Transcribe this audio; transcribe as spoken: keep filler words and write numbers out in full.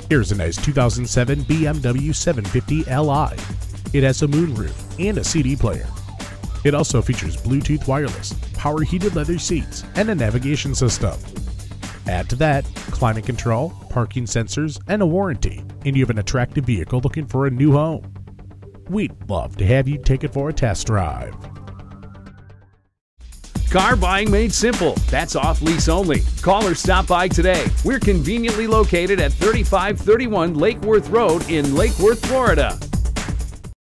Here's a nice two thousand seven B M W seven fifty L I. It has a moonroof and a C D player. It also features Bluetooth wireless, power heated leather seats, and a navigation system. Add to that climate control, parking sensors, and a warranty, and you have an attractive vehicle looking for a new home. We'd love to have you take it for a test drive. Car buying made simple. That's off Lease Only. Call or stop by today. We're conveniently located at thirty-five thirty-one Lake Worth Road in Lake Worth, Florida.